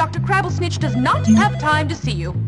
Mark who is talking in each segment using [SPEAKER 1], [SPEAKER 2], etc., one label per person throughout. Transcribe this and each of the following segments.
[SPEAKER 1] Dr. Crabblesnitch does not have time to see you.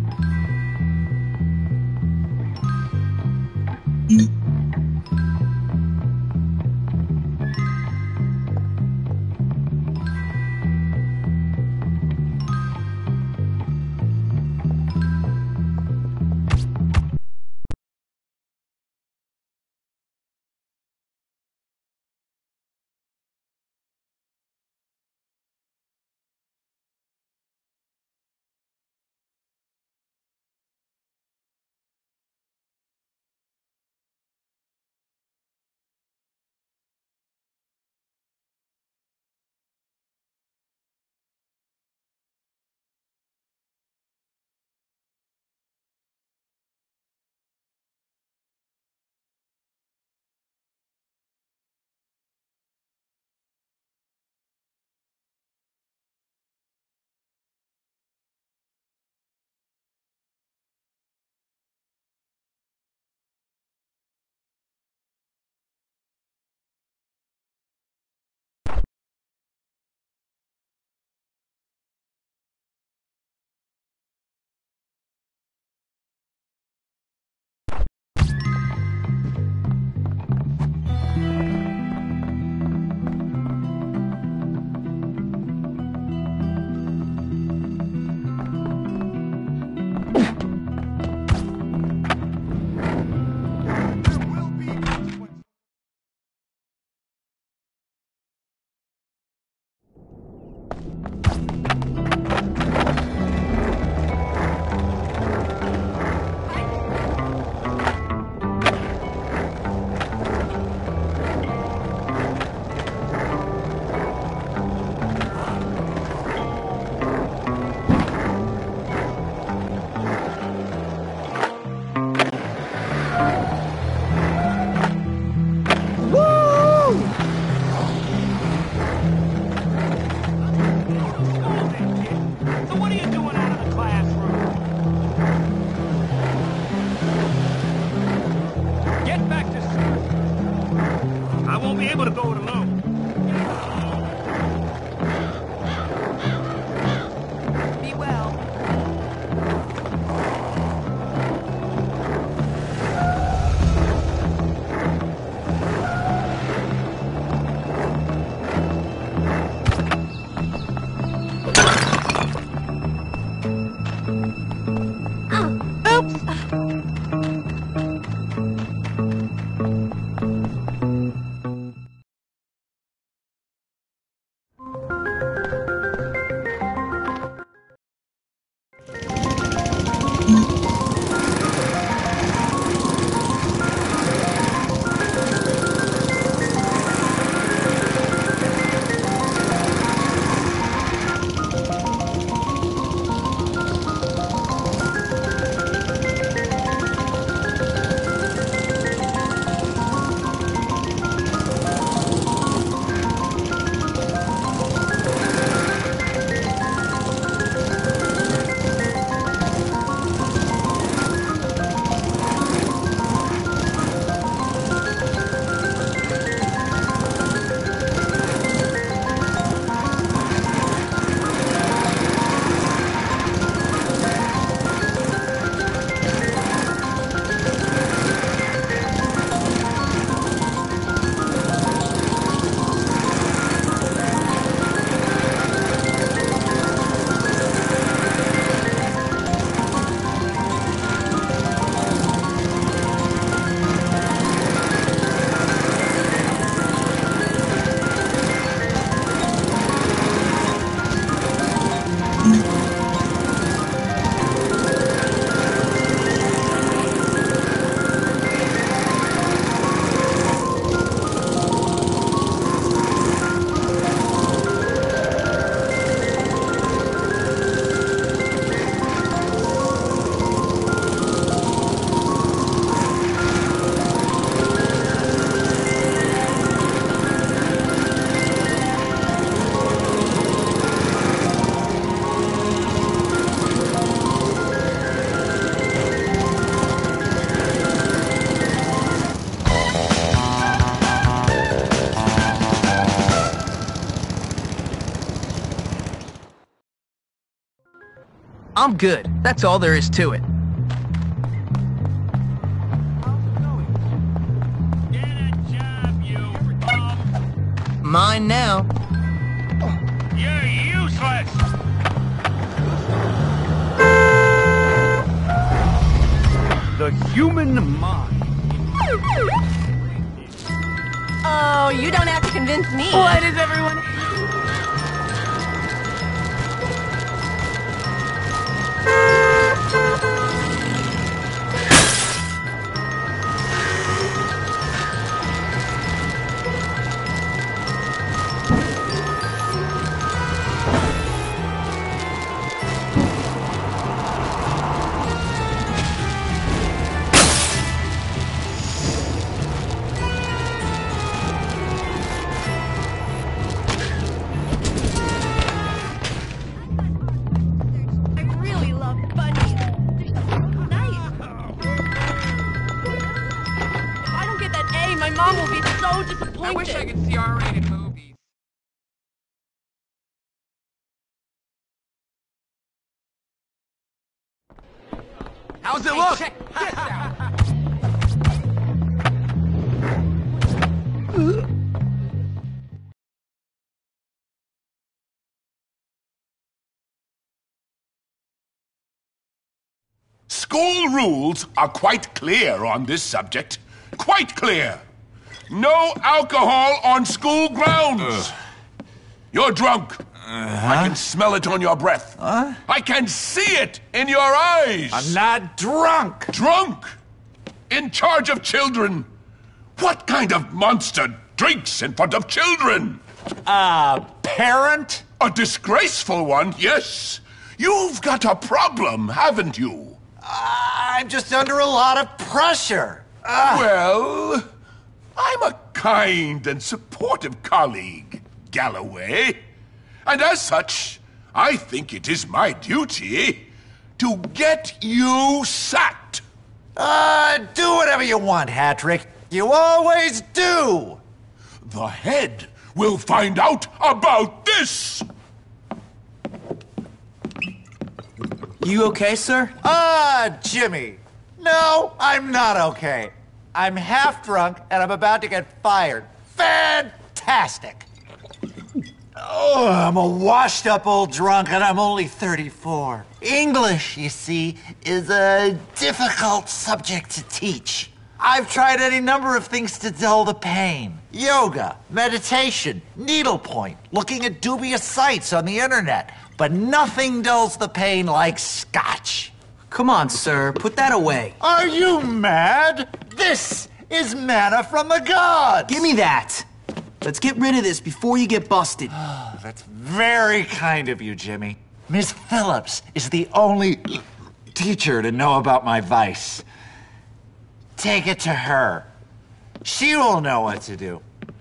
[SPEAKER 2] I'm good. That's all there is to it.
[SPEAKER 3] Get a job, you bum!
[SPEAKER 2] Mine now.
[SPEAKER 3] You're useless! The human mind.
[SPEAKER 1] Oh, you don't have to convince me.
[SPEAKER 2] Why does everyone...
[SPEAKER 1] I really love bunnies. They're so nice. If I don't get that A, my mom will be so disappointed.
[SPEAKER 4] I wish I could see R-rated movies.
[SPEAKER 2] How's it look?
[SPEAKER 4] Check this out.
[SPEAKER 5] School rules are quite clear on this subject. Quite clear. No alcohol on school grounds. You're drunk. I can smell it on your breath. I can see it in your eyes.
[SPEAKER 6] I'm not drunk.
[SPEAKER 5] Drunk? In charge of children? What kind of monster drinks in front of children?
[SPEAKER 6] Parent?
[SPEAKER 5] A disgraceful one, yes. You've got a problem, haven't you?
[SPEAKER 6] I'm just under a lot of pressure.
[SPEAKER 5] Well, I'm a kind and supportive colleague, Galloway. And as such, I think it is my duty to get you sacked.
[SPEAKER 6] Do whatever you want, Hattrick. You always do.
[SPEAKER 5] The head will find out about this.
[SPEAKER 2] You okay, sir?
[SPEAKER 6] Jimmy. No, I'm not okay. I'm half drunk and I'm about to get fired. Fantastic. Oh, I'm a washed up old drunk and I'm only 34. English, you see, is a difficult subject to teach. I've tried any number of things to dull the pain. Yoga, meditation, needlepoint, looking at dubious sites on the internet. But nothing dulls the pain like scotch.
[SPEAKER 2] Come on, sir. Put that away.
[SPEAKER 6] Are you mad? This is manna from the gods.
[SPEAKER 2] Give me that. Let's get rid of this before you get busted.
[SPEAKER 6] That's very kind of you, Jimmy. Miss Phillips is the only teacher to know about my vice. Take it to her. She will know what to do.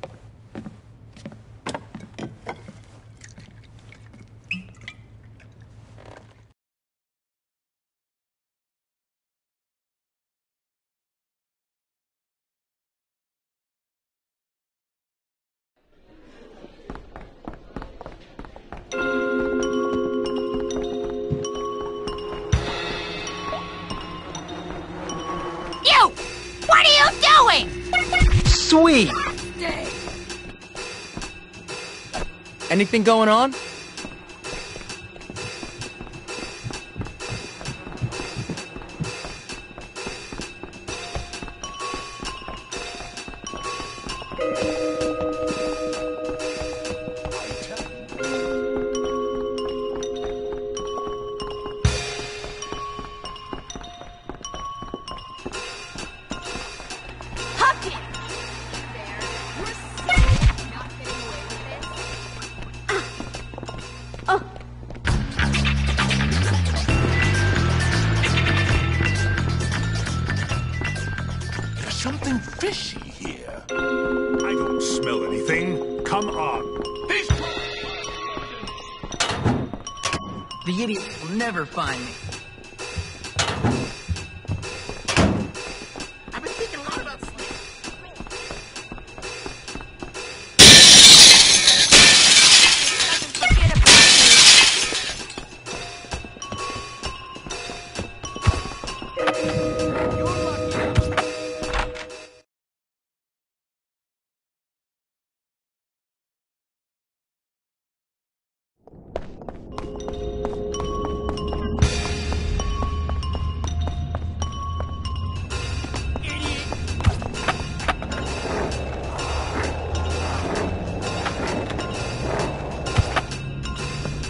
[SPEAKER 1] You! What are you doing?
[SPEAKER 2] Sweet. Anything going on?
[SPEAKER 1] Hucky!
[SPEAKER 5] There's something fishy here.
[SPEAKER 3] I don't smell anything. Come on.
[SPEAKER 5] He's...
[SPEAKER 2] The idiot will never find me.
[SPEAKER 6] I've been thinking a lot about sleep.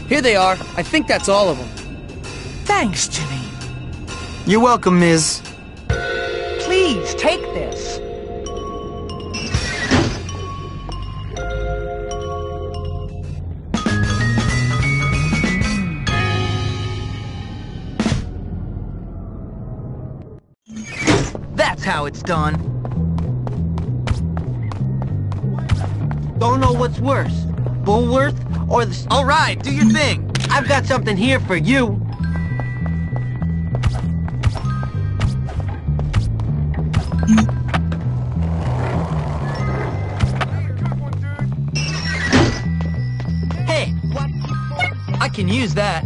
[SPEAKER 7] Here they are. I think that's all of them.
[SPEAKER 8] Thanks, Jimmy.
[SPEAKER 2] You're welcome, Ms.
[SPEAKER 8] Please take this. That's how it's done.
[SPEAKER 2] Don't know what's worse, Bullworth or the...
[SPEAKER 8] All right, do your thing.
[SPEAKER 2] I've got something here for you.
[SPEAKER 8] Hey, I can use that.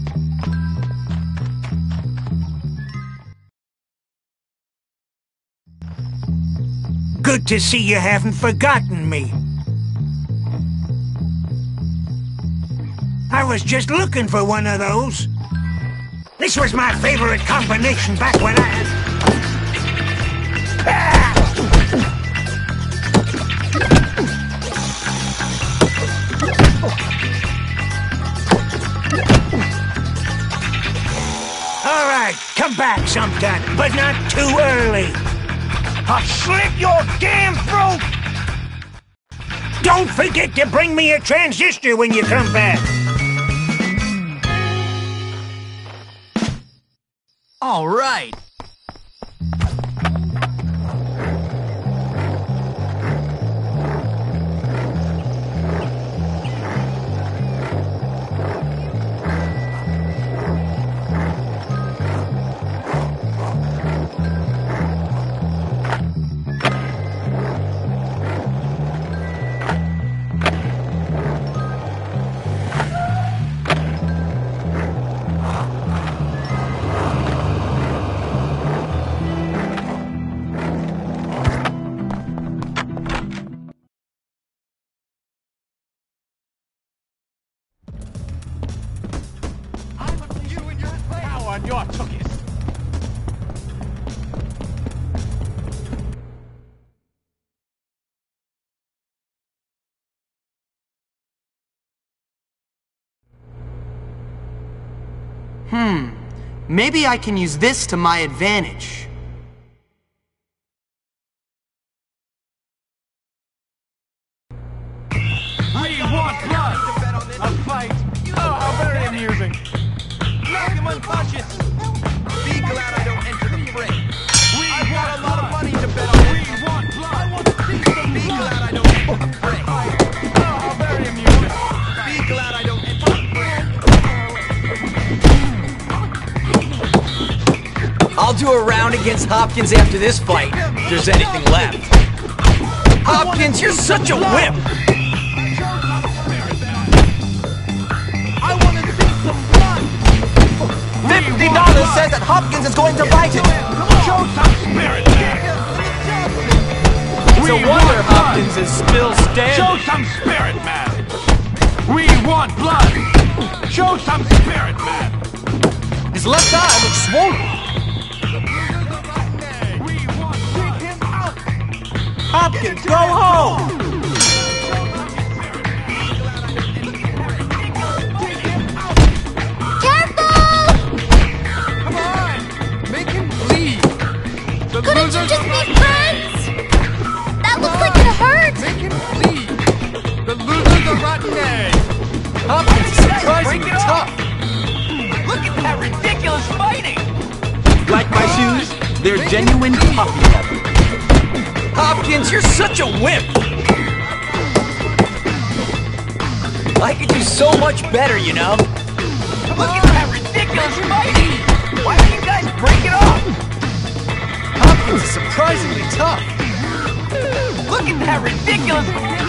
[SPEAKER 9] Good to see you haven't forgotten me. I was just looking for one of those. This was my favorite combination back when I... All right, come back sometime, but not too early. I'll slit your damn throat! Don't forget to bring me a transistor when you come back.
[SPEAKER 8] All right.
[SPEAKER 3] On your tuckies.
[SPEAKER 2] Maybe I can use this to my advantage.
[SPEAKER 3] We want blood! A fight! Oh, how very amusing!
[SPEAKER 4] Knock him unconscious! Be glad I don't enter the fray! I've got a lot of money to bet on it!
[SPEAKER 3] We want blood! I want to see some
[SPEAKER 4] Be glad I don't enter the fray!
[SPEAKER 3] Oh, how very amusing!
[SPEAKER 4] Be glad I don't enter the fray!
[SPEAKER 7] I'll do a round against Hopkins after this fight, if there's anything left. Hopkins, you're such a whip!
[SPEAKER 3] I want to see some blood!
[SPEAKER 2] $50 says that Hopkins is going to bite it.
[SPEAKER 3] Show some spirit, man!
[SPEAKER 7] It's a wonder Hopkins is still standing.
[SPEAKER 3] Show some spirit, man! We want blood! Show some spirit, man!
[SPEAKER 7] His left eye looks swollen.
[SPEAKER 3] We want blood! Take him out!
[SPEAKER 2] Hopkins, go home!
[SPEAKER 4] Come on! Make him bleed!
[SPEAKER 10] Couldn't you just be friends? That looks like it hurts!
[SPEAKER 4] Make him bleed! The loser's a rotten egg!
[SPEAKER 7] Hopkins is surprisingly tough.
[SPEAKER 8] Look at that ridiculous fighting!
[SPEAKER 2] Like my shoes? They're genuine puppy leather.
[SPEAKER 7] Hopkins, you're such a wimp! I could do so much better, you know?
[SPEAKER 8] Look at that ridiculous fighting! Why don't you guys break it off?
[SPEAKER 7] Hopkins is surprisingly tough.
[SPEAKER 8] Look at that ridiculous...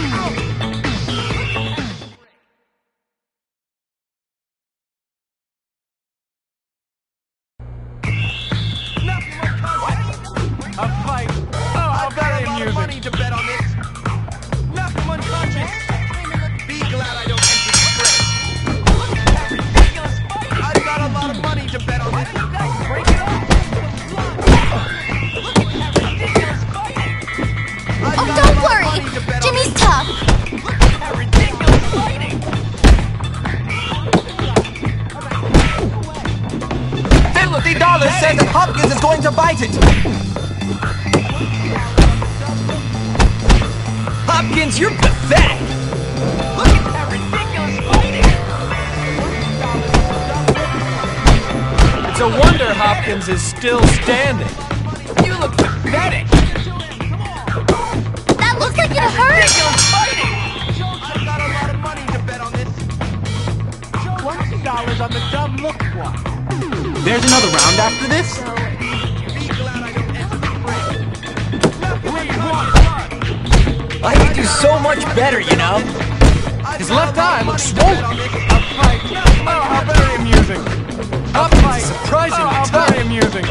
[SPEAKER 3] A fight! Oh, how
[SPEAKER 4] I've got
[SPEAKER 3] very
[SPEAKER 4] a lot of
[SPEAKER 3] amusing!
[SPEAKER 4] money to bet on this! Knock him unconscious! Be glad I don't enter the fray!
[SPEAKER 8] Look at that ridiculous fighting!
[SPEAKER 4] I've got a lot of money to bet on
[SPEAKER 8] Why
[SPEAKER 4] this!
[SPEAKER 8] don't you guys break it off? Look at that ridiculous fighting!
[SPEAKER 4] I've
[SPEAKER 10] Oh,
[SPEAKER 4] got a
[SPEAKER 10] don't
[SPEAKER 4] lot of
[SPEAKER 10] worry!
[SPEAKER 4] money to bet on
[SPEAKER 10] Jimmy's
[SPEAKER 4] this.
[SPEAKER 7] Hopkins is going to bite it! Hopkins, you're pathetic!
[SPEAKER 8] Look at that ridiculous fighting!
[SPEAKER 7] It's a wonder Hopkins is still standing.
[SPEAKER 8] You look pathetic!
[SPEAKER 10] That looks like it hurt!
[SPEAKER 8] Ridiculous fighting!
[SPEAKER 4] I've got a lot of money to bet on this.
[SPEAKER 9] $20 on the dumb look one.
[SPEAKER 2] There's another round after this?
[SPEAKER 4] Be glad I don't enter the fray.
[SPEAKER 7] I could do so much better, you know? His left eye looks swollen.
[SPEAKER 3] Oh, how very amusing.
[SPEAKER 7] Hopkins is surprisingly
[SPEAKER 3] How
[SPEAKER 7] tough.
[SPEAKER 3] very amusing.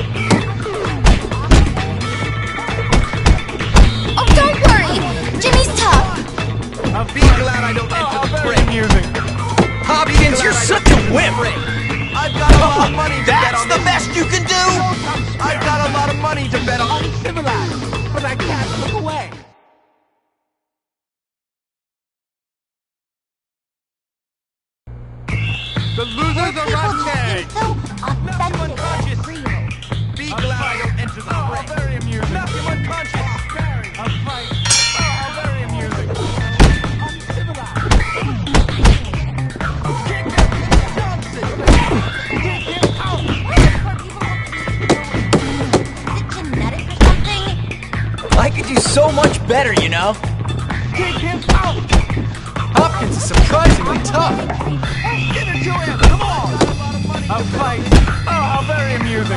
[SPEAKER 10] Oh, don't worry! Jimmy's tough!
[SPEAKER 4] Be glad I don't enter
[SPEAKER 3] How
[SPEAKER 4] the
[SPEAKER 3] very
[SPEAKER 4] fray.
[SPEAKER 3] amusing.
[SPEAKER 7] Hopkins, you're such a whip!
[SPEAKER 4] I've got a lot of money to bet
[SPEAKER 7] That's
[SPEAKER 4] on
[SPEAKER 7] the
[SPEAKER 4] this.
[SPEAKER 7] best you can do!
[SPEAKER 4] I've got a lot of money to bet on.
[SPEAKER 9] Civilized, but I can't look away.
[SPEAKER 3] The losers are Rockhead.
[SPEAKER 10] So authentic and real.
[SPEAKER 4] Be glad I don't enter the
[SPEAKER 3] How
[SPEAKER 4] fray.
[SPEAKER 3] very amusing.
[SPEAKER 4] Knock him unconscious.
[SPEAKER 3] A fight. Oh, how very amusing.
[SPEAKER 10] Is it genetic or something?
[SPEAKER 7] I could do so much better, you know?
[SPEAKER 3] Kick him out.
[SPEAKER 7] Hopkins is surprisingly tough.
[SPEAKER 4] Give it to him. Come on.
[SPEAKER 3] A fight. Oh, how very amusing.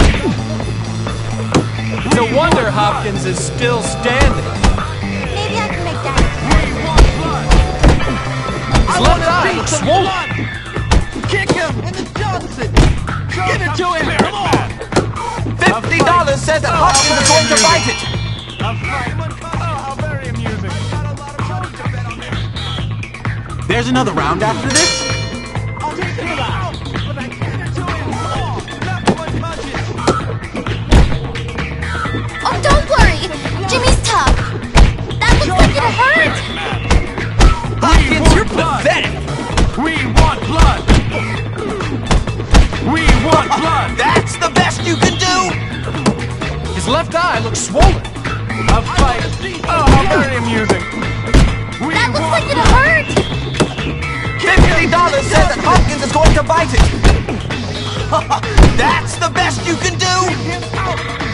[SPEAKER 7] It's a wonder Hopkins is still standing.
[SPEAKER 10] Maybe I can make that.
[SPEAKER 7] His left eye looks swollen.
[SPEAKER 4] Kick him in the Johnson. Give it to him. Come on.
[SPEAKER 7] $50 says that Hopkins is going to bite it.
[SPEAKER 3] A fight. Oh, how very amusing.
[SPEAKER 2] There's another round after this?
[SPEAKER 10] Oh, don't worry! Jimmy's tough! That looks like it hurt!
[SPEAKER 7] Hopkins, you're pathetic!
[SPEAKER 3] We want blood. We want blood.
[SPEAKER 7] That's the best you can do! His left eye looks swollen.
[SPEAKER 3] A fight. Oh, how very amusing. We
[SPEAKER 10] That looks
[SPEAKER 3] want
[SPEAKER 10] like it hurt!
[SPEAKER 7] $50 says that Hopkins is going to bite it. That's the best you can do!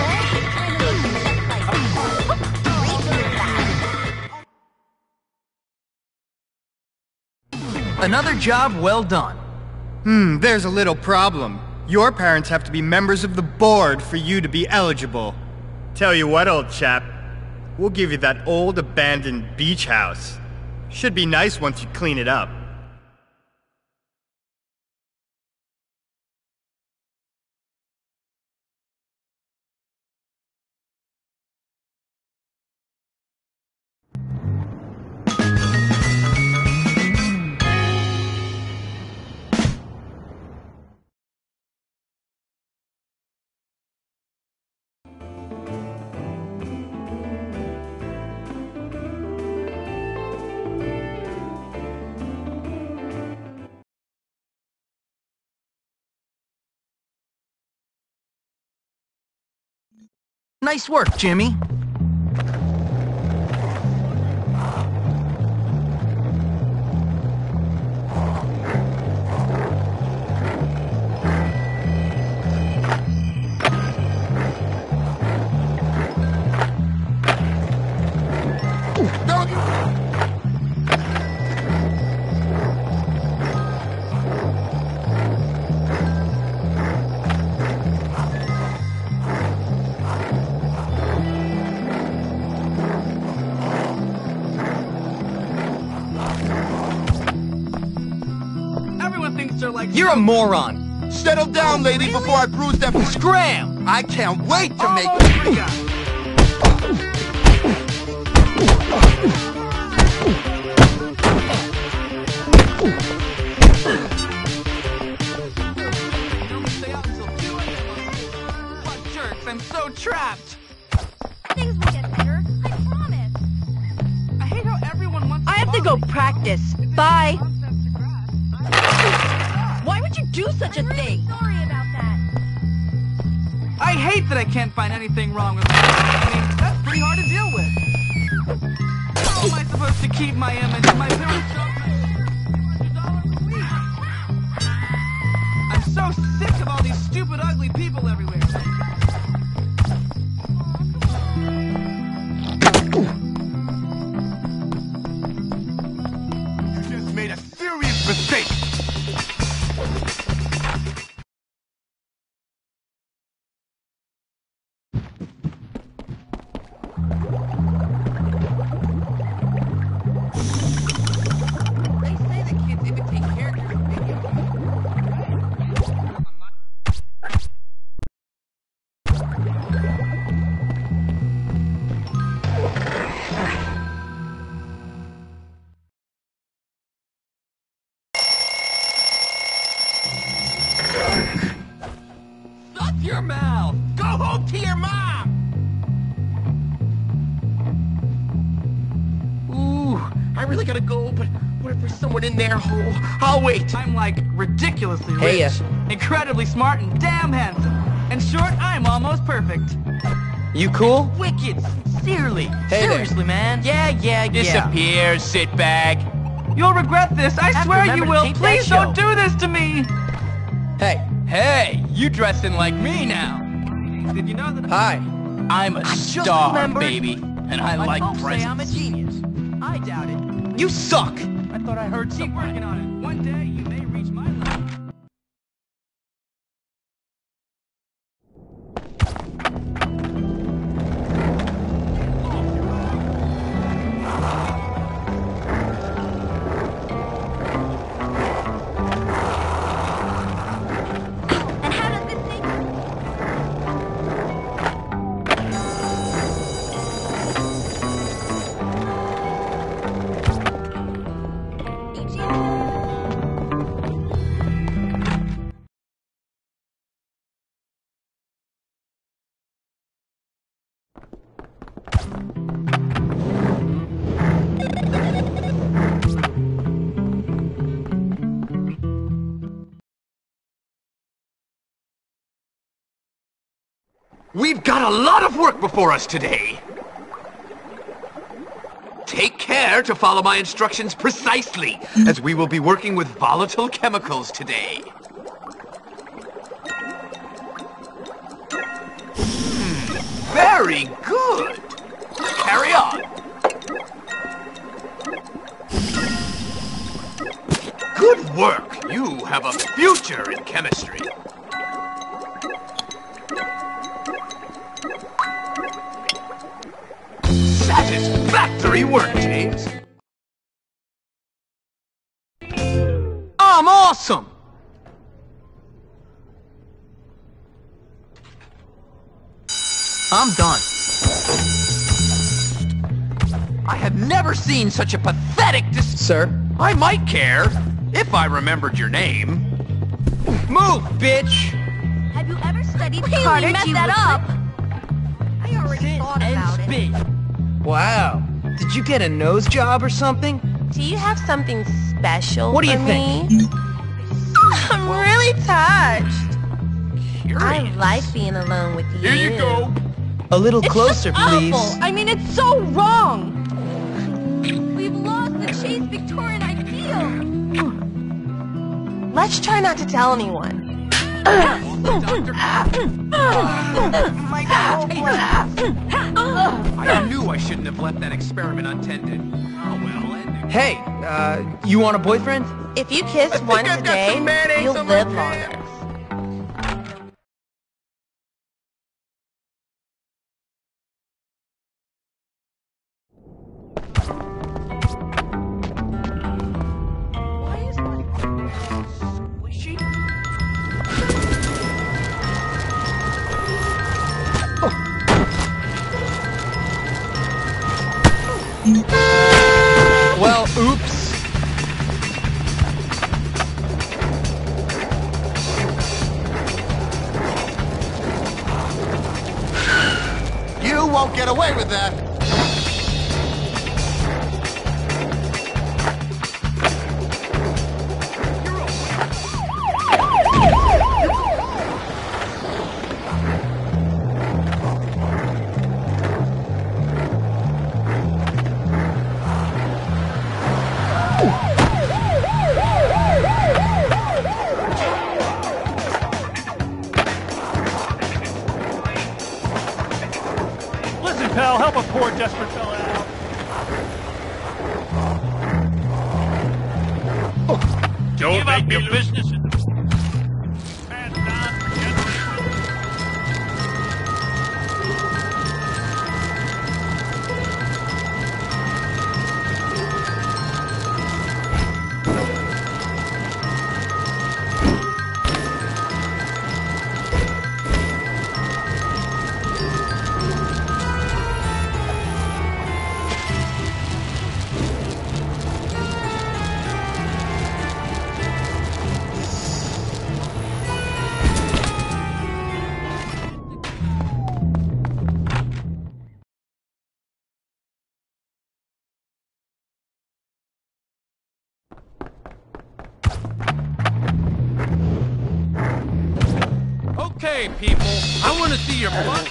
[SPEAKER 7] Another job well done.
[SPEAKER 11] There's a little problem. Your parents have to be members of the board for you to be eligible. Tell you what, old chap. We'll give you that old abandoned beach house. Should be nice once you clean it up.
[SPEAKER 7] Nice work, Jimmy. You're a moron.
[SPEAKER 4] Settle down, lady, before I bruise that.
[SPEAKER 7] Scram!
[SPEAKER 4] I can't wait to make it.
[SPEAKER 8] What jerks? I'm so trapped.
[SPEAKER 10] Things will get better, I promise.
[SPEAKER 8] I hate how everyone wants.
[SPEAKER 1] I have to go practice. Bye. Why would you do such a thing?
[SPEAKER 10] Sorry about that.
[SPEAKER 8] I hate that I can't find anything wrong with me. I mean, that's pretty hard to deal with. How am I supposed to keep my image if my parents don't pay $200 a week? I'm so sick of all these stupid, ugly people everywhere.
[SPEAKER 3] You just made a serious mistake.
[SPEAKER 8] They say that kids imitate characters in video Shut your mouth! Go home to your mom!
[SPEAKER 2] Ooh, I really gotta go, but what if there's someone in there? Oh, I'll wait.
[SPEAKER 8] I'm like ridiculously rich,
[SPEAKER 7] Hey,
[SPEAKER 8] incredibly smart, and damn handsome. In short, I'm almost perfect.
[SPEAKER 7] You cool?
[SPEAKER 2] Wicked, sincerely.
[SPEAKER 7] Hey there.
[SPEAKER 2] Seriously, man. Yeah.
[SPEAKER 3] Disappear, sit back.
[SPEAKER 8] You'll regret this. I
[SPEAKER 2] Have to
[SPEAKER 8] swear you
[SPEAKER 2] remember to
[SPEAKER 8] will.
[SPEAKER 2] tape that
[SPEAKER 8] Please don't
[SPEAKER 2] show.
[SPEAKER 8] do this to me.
[SPEAKER 7] Hey,
[SPEAKER 8] You dressing like me now. Did you know that?
[SPEAKER 7] hi.
[SPEAKER 3] I'm a
[SPEAKER 2] just
[SPEAKER 3] star,
[SPEAKER 2] remembered-
[SPEAKER 3] baby, and I
[SPEAKER 2] My
[SPEAKER 3] like
[SPEAKER 2] folks say
[SPEAKER 3] presents.
[SPEAKER 2] I'm a genius. I doubt it.
[SPEAKER 7] You suck!
[SPEAKER 8] I thought I heard. Keep working on it. One day you may reach my level.
[SPEAKER 10] And how does this thing...
[SPEAKER 3] We've got a lot of work before us today. Take care to follow my instructions precisely, as we will be working with volatile chemicals today. Very good. Carry on. Good work. You have a future in chemistry. Satisfactory work, James.
[SPEAKER 7] I'm awesome! I'm done.
[SPEAKER 3] I have never seen such a pathetic
[SPEAKER 7] Sir?
[SPEAKER 3] I might care, if I remembered your name.
[SPEAKER 7] Move, bitch!
[SPEAKER 10] Have you ever studied
[SPEAKER 1] Really
[SPEAKER 10] Carter
[SPEAKER 1] messed
[SPEAKER 10] G.
[SPEAKER 1] that
[SPEAKER 10] Woodward?
[SPEAKER 1] up.
[SPEAKER 10] I already thought about it.
[SPEAKER 7] Wow. Did you get a nose job or something?
[SPEAKER 1] Do you have something special
[SPEAKER 7] What do you
[SPEAKER 1] for
[SPEAKER 7] think?
[SPEAKER 1] me? I'm really touched. I
[SPEAKER 3] Curious.
[SPEAKER 1] like being alone with you.
[SPEAKER 3] Here you go.
[SPEAKER 7] A little
[SPEAKER 1] It's
[SPEAKER 7] closer,
[SPEAKER 1] just
[SPEAKER 7] please.
[SPEAKER 1] awful. I mean, it's so wrong.
[SPEAKER 10] We've lost the Chase Victorian ideal.
[SPEAKER 1] Let's try not to tell anyone.
[SPEAKER 3] I knew I shouldn't have left that experiment untended. Oh well, ending.
[SPEAKER 7] Hey, you want a boyfriend?
[SPEAKER 1] If you kiss one
[SPEAKER 2] I've got
[SPEAKER 1] today,
[SPEAKER 2] some mayonnaise
[SPEAKER 1] you'll
[SPEAKER 2] on my
[SPEAKER 1] live
[SPEAKER 2] pants.
[SPEAKER 1] longer.
[SPEAKER 7] Well, oops.
[SPEAKER 6] You won't get away with that.
[SPEAKER 9] poor desperate fella out. Don't make your business in the...
[SPEAKER 12] Okay, people, I want to see your butt.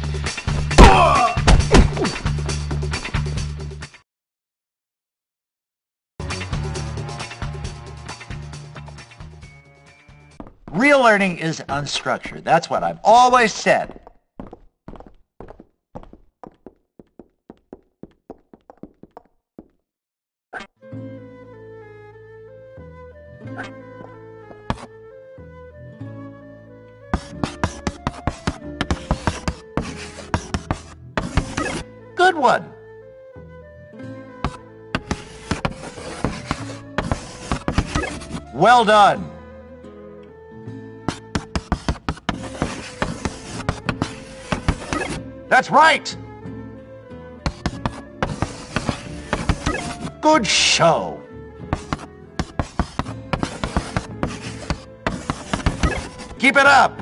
[SPEAKER 6] Real learning is unstructured. That's what I've always said. Good one. Well done. That's right. Good show. Keep it up.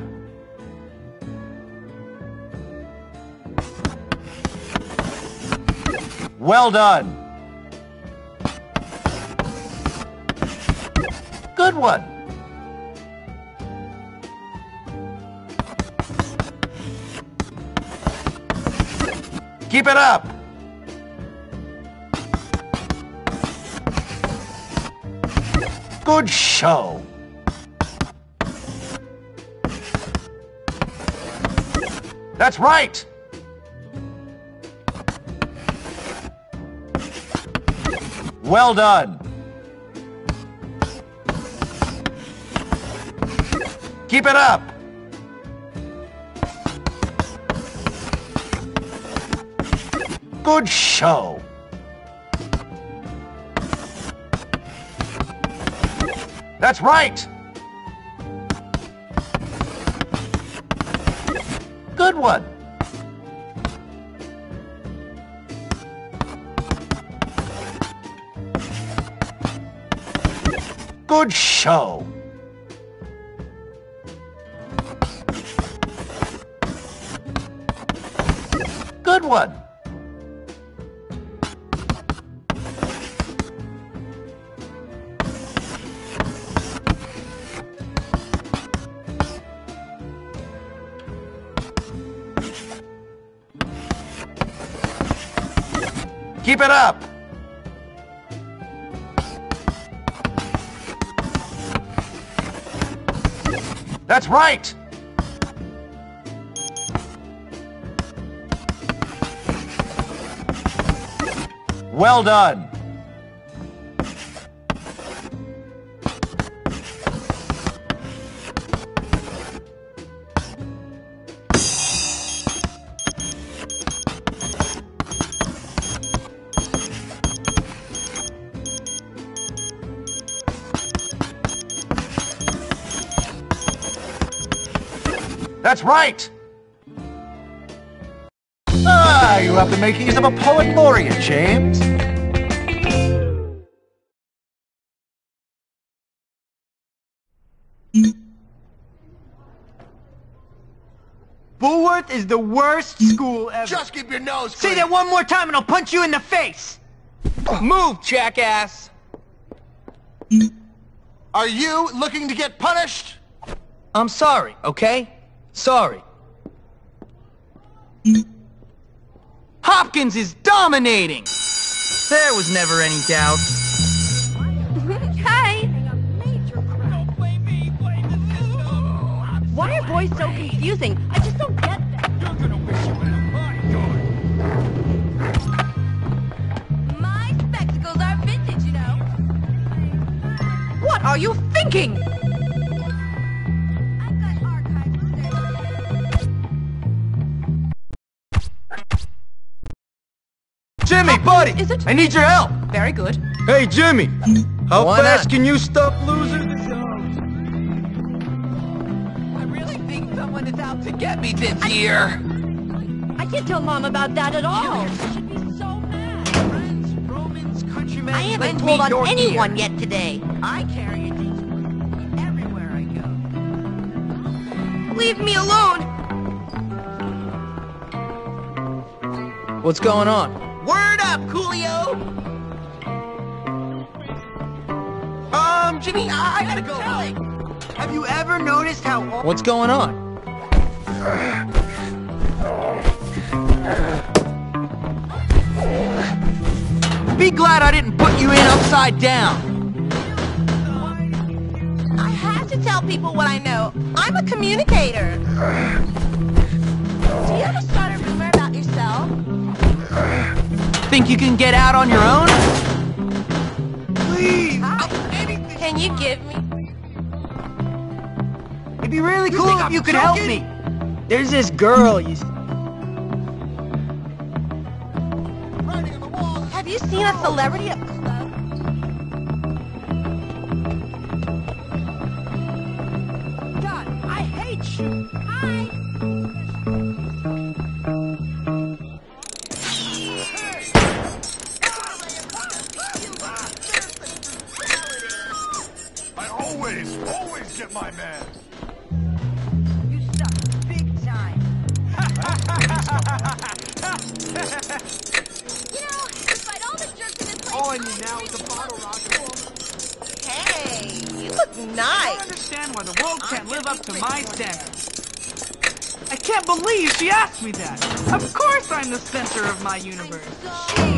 [SPEAKER 6] Well done. Good one. Keep it up. Good show. That's right. Well done. Keep it up. Good show. That's right. Good one. Good show. Good one. Keep it up. That's right. Well done. That's right! Ah, you have the makings of a poet laureate, James.
[SPEAKER 2] Bullworth is the worst school ever.
[SPEAKER 4] Just keep your nose clean.
[SPEAKER 2] Say that one more time and I'll punch you in the face!
[SPEAKER 7] Move, jackass!
[SPEAKER 4] Are you looking to get punished?
[SPEAKER 7] I'm sorry, okay? Sorry. Hopkins is dominating! There was never any doubt.
[SPEAKER 1] Hi! Why are boys so confusing? I just don't get that.
[SPEAKER 9] You're gonna wish you had a
[SPEAKER 1] are you thinking?
[SPEAKER 7] Jimmy, buddy!
[SPEAKER 1] Is it?
[SPEAKER 7] I need your help!
[SPEAKER 1] Very good.
[SPEAKER 11] Hey, Jimmy! How
[SPEAKER 7] Why
[SPEAKER 11] fast
[SPEAKER 7] not?
[SPEAKER 11] can you stop losing?
[SPEAKER 3] I really think someone is out to get me this year.
[SPEAKER 1] I can't tell Mom about that at all. She'd be so mad.
[SPEAKER 8] Friends, Romans, countrymen,
[SPEAKER 1] I haven't
[SPEAKER 8] lend
[SPEAKER 1] told
[SPEAKER 8] me
[SPEAKER 1] on
[SPEAKER 8] your
[SPEAKER 1] anyone
[SPEAKER 8] ear.
[SPEAKER 1] yet today.
[SPEAKER 8] I carry a decent one everywhere I go.
[SPEAKER 1] Leave me alone.
[SPEAKER 7] What's going on?
[SPEAKER 3] Word up, Coolio! Jimmy, I gotta go.
[SPEAKER 8] Have you ever noticed how
[SPEAKER 7] What's going on? Be glad I didn't put you in upside down.
[SPEAKER 1] I have to tell people what I know. I'm a communicator. Do you ever start a rumor about yourself?
[SPEAKER 7] Think you can get out on your own?
[SPEAKER 8] please?
[SPEAKER 1] Can you give me?
[SPEAKER 7] It'd be really cool if you could help me. There's this girl you...
[SPEAKER 1] Have you seen a celebrity up close? God, I hate you. Hi.
[SPEAKER 5] I always get my man.
[SPEAKER 8] You suck big time.
[SPEAKER 10] You know, despite all the jerks in this place,
[SPEAKER 8] All I need now is a bottle rocket.
[SPEAKER 1] Hey, you look
[SPEAKER 8] I
[SPEAKER 1] nice.
[SPEAKER 8] don't understand why the world can't live up to my standards. I can't believe she asked me that. Of course I'm the center of my universe.
[SPEAKER 1] Gee,